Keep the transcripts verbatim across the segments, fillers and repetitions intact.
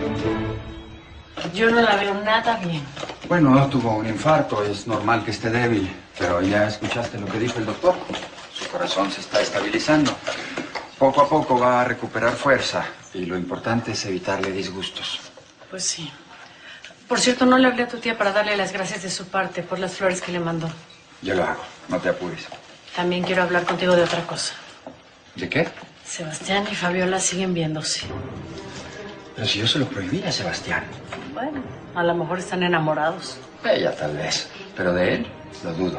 Yo no la veo nada bien. Bueno, tuvo un infarto, es normal que esté débil, pero ya escuchaste lo que dijo el doctor. Su corazón se está estabilizando. Poco a poco va a recuperar fuerza y lo importante es evitarle disgustos. Pues sí. Por cierto, no le hablé a tu tía para darle las gracias de su parte por las flores que le mandó. Yo lo hago, no te apures. También quiero hablar contigo de otra cosa. ¿De qué? Sebastián y Fabiola siguen viéndose. Pero si yo se lo prohibí a Sebastián. Bueno, a lo mejor están enamorados. Ella tal vez, pero de él lo dudo.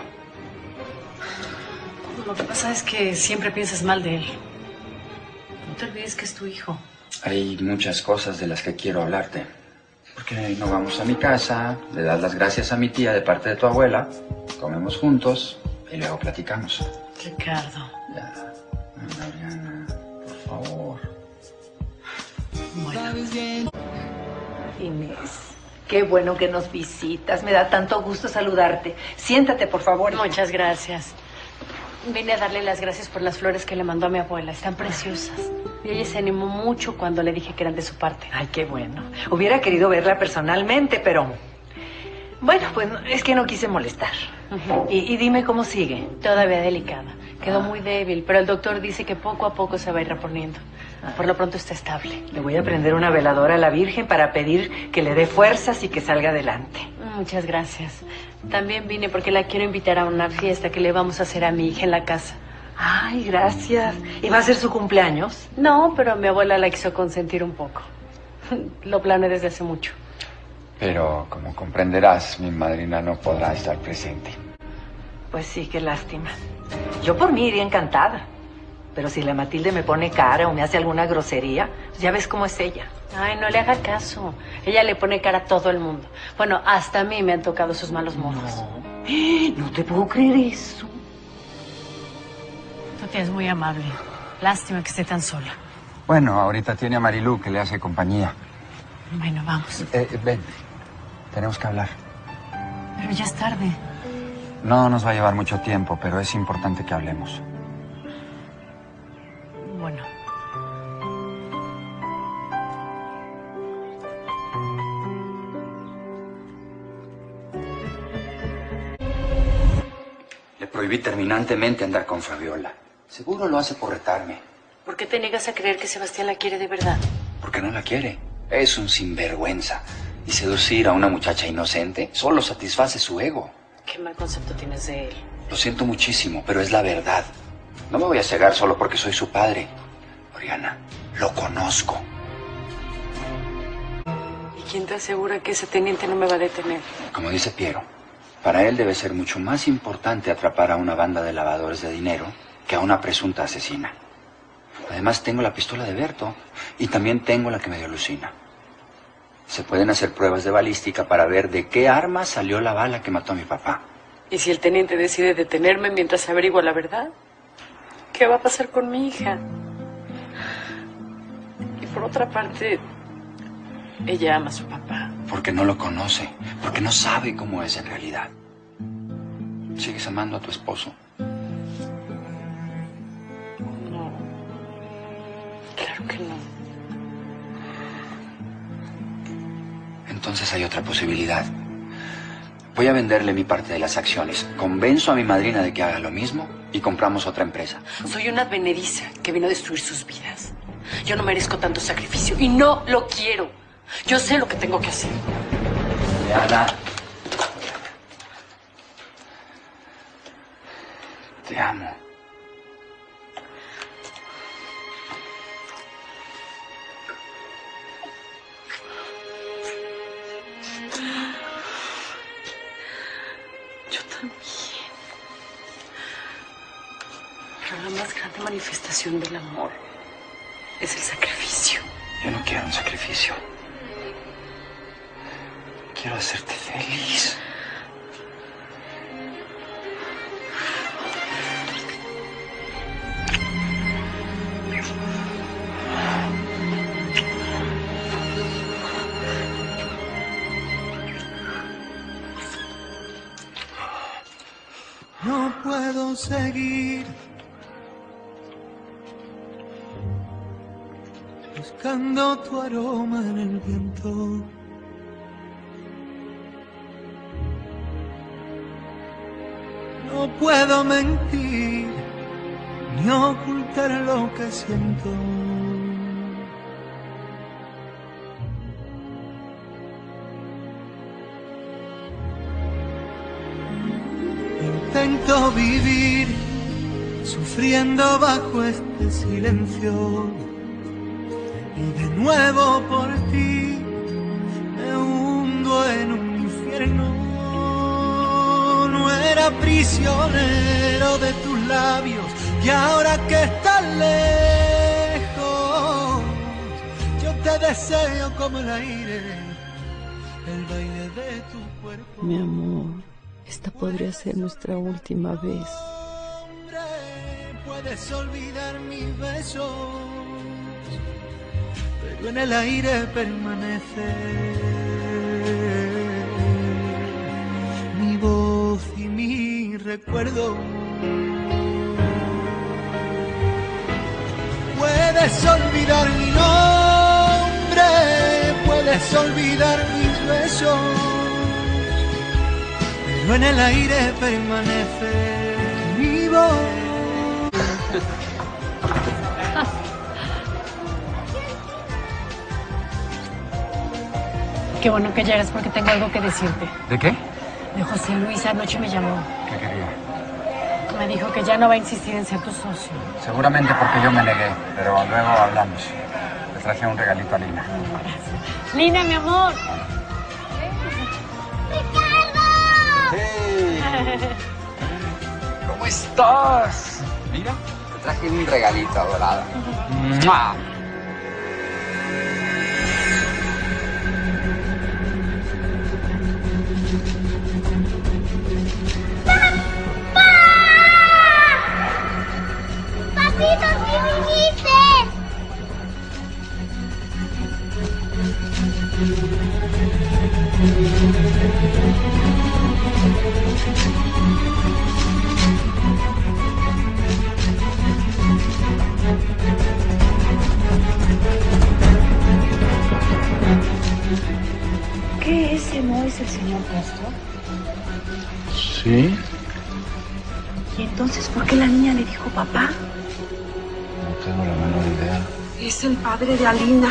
Lo que pasa es que siempre piensas mal de él. No te olvides que es tu hijo. Hay muchas cosas de las que quiero hablarte. ¿Por qué no vamos a mi casa, le das las gracias a mi tía de parte de tu abuela, comemos juntos y luego platicamos? Ricardo. Ya, Adriana, por favor. Bueno. Inés, qué bueno que nos visitas. Me da tanto gusto saludarte. Siéntate, por favor. Muchas gracias. Vine a darle las gracias por las flores que le mandó a mi abuela. Están preciosas. Y ella se animó mucho cuando le dije que eran de su parte. Ay, qué bueno. Hubiera querido verla personalmente, pero... Bueno, pues es que no quise molestar. Uh-huh. y, y dime cómo sigue. Todavía delicada. Quedó muy débil, pero el doctor dice que poco a poco se va a ir reponiendo. Por lo pronto está estable. Le voy a prender una veladora a la Virgen para pedir que le dé fuerzas y que salga adelante. Muchas gracias. También vine porque la quiero invitar a una fiesta que le vamos a hacer a mi hija en la casa. Ay, gracias. ¿Y va a ser su cumpleaños? No, pero mi abuela la quiso consentir un poco. Lo planeé desde hace mucho. Pero, como comprenderás, mi madrina no podrá estar presente. Pues sí, qué lástima. Yo por mí iría encantada. Pero si la Matilde me pone cara o me hace alguna grosería, pues ya ves cómo es ella. Ay, no le haga caso. Ella le pone cara a todo el mundo. Bueno, hasta a mí me han tocado sus malos modos. No, no te puedo creer eso. Tu tía es muy amable. Lástima que esté tan sola. Bueno, ahorita tiene a Marilú que le hace compañía. Bueno, vamos. Eh, eh, ven, tenemos que hablar. Pero ya es tarde. No nos va a llevar mucho tiempo, pero es importante que hablemos. Bueno. Le prohibí terminantemente andar con Fabiola. Seguro lo hace por retarme. ¿Por qué te niegas a creer que Sebastián la quiere de verdad? Porque no la quiere. Es un sinvergüenza. Y seducir a una muchacha inocente solo satisface su ego. Qué mal concepto tienes de él. Lo siento muchísimo, pero es la verdad. No me voy a cegar solo porque soy su padre. Oriana, lo conozco. ¿Y quién te asegura que ese teniente no me va a detener? Como dice Piero, para él debe ser mucho más importante atrapar a una banda de lavadores de dinero que a una presunta asesina. Además, tengo la pistola de Berto y también tengo la que me dio Lucina. Se pueden hacer pruebas de balística para ver de qué arma salió la bala que mató a mi papá. ¿Y si el teniente decide detenerme mientras averigua la verdad? ¿Qué va a pasar con mi hija? Y por otra parte, ella ama a su papá. Porque no lo conoce, porque no sabe cómo es en realidad. ¿Sigues amando a tu esposo? No. Claro que no. Entonces hay otra posibilidad. Voy a venderle mi parte de las acciones. Convenzo a mi madrina de que haga lo mismo y compramos otra empresa. Soy una advenediza que vino a destruir sus vidas. Yo no merezco tanto sacrificio y no lo quiero. Yo sé lo que tengo que hacer. Diana. Te amo. Yo también. Pero la más grande manifestación del amor es el sacrificio. Yo no quiero un sacrificio. Quiero hacerte feliz. No puedo seguir buscando tu aroma en el viento. No puedo mentir ni ocultar lo que siento. Intento vivir sufriendo bajo este silencio y de nuevo por ti me hundo en un infierno. No era prisionero de tus labios y ahora que estás lejos yo te deseo como el aire, el baile de tu cuerpo. Mi amor, esta podría ser nuestra última vez. Puedes olvidar mis besos, pero en el aire permanece mi voz y mi recuerdo. Puedes olvidar mi nombre, puedes olvidar mis besos, pero en el aire permanece mi voz. Qué bueno que llegas porque tengo algo que decirte. ¿De qué? De José Luis, anoche me llamó. ¿Qué quería? Me dijo que ya no va a insistir en ser tu socio. Seguramente porque yo me negué, pero luego hablamos. Le traje un regalito a Lina. Gracias. Lina, mi amor. ¡Hey! ¿Cómo estás? Mira, te traje un regalito adorado. ¡Mua! ¡Papito, sí viniste! ¿Qué ese no es el señor Castro? Sí, ¿Y entonces por qué la niña le dijo papá? no tengo la menor idea. Es el padre de Alina.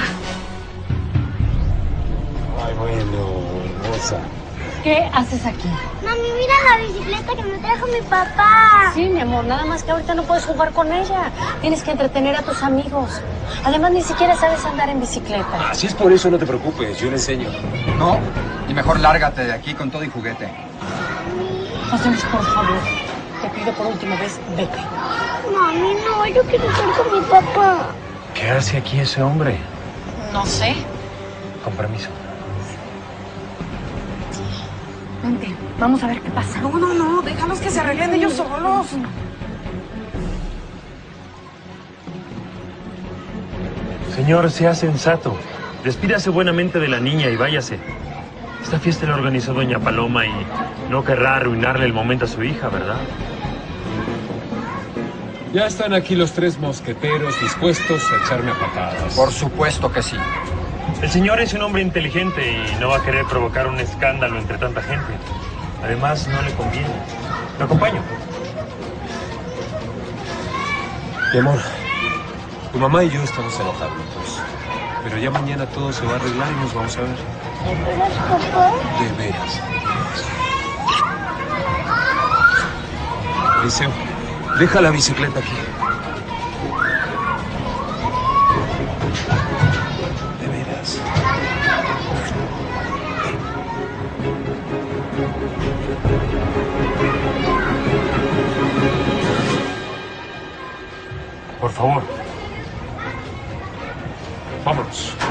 Ay, bueno, hermosa. ¿Qué haces aquí? Mami, mira la bicicleta que me trajo mi papá. Sí, mi amor, nada más que ahorita no puedes jugar con ella. Tienes que entretener a tus amigos. Además, ni siquiera sabes andar en bicicleta. Así es, por eso no te preocupes, yo le enseño. No, y mejor lárgate de aquí con todo y juguete. José Luis, por favor, te pido por última vez, vete. Mami, no, yo quiero estar con mi papá. ¿Qué hace aquí ese hombre? No sé. Con permiso. Vente, vamos a ver qué pasa. No, no, no, déjalos que se arreglen ellos solos. Señor, sea sensato. Despídase buenamente de la niña y váyase. Esta fiesta la organizó doña Paloma y no querrá arruinarle el momento a su hija, ¿verdad? Ya están aquí los tres mosqueteros dispuestos a echarme a patadas. Por supuesto que sí. El señor es un hombre inteligente y no va a querer provocar un escándalo entre tanta gente. Además, no le conviene. ¿Lo acompaño? Mi amor, tu mamá y yo estamos enojados, pero ya mañana todo se va a arreglar y nos vamos a ver. ¿De veras, papá? De veras. Eliseo, deja la bicicleta aquí. De veras. Por favor. Vámonos.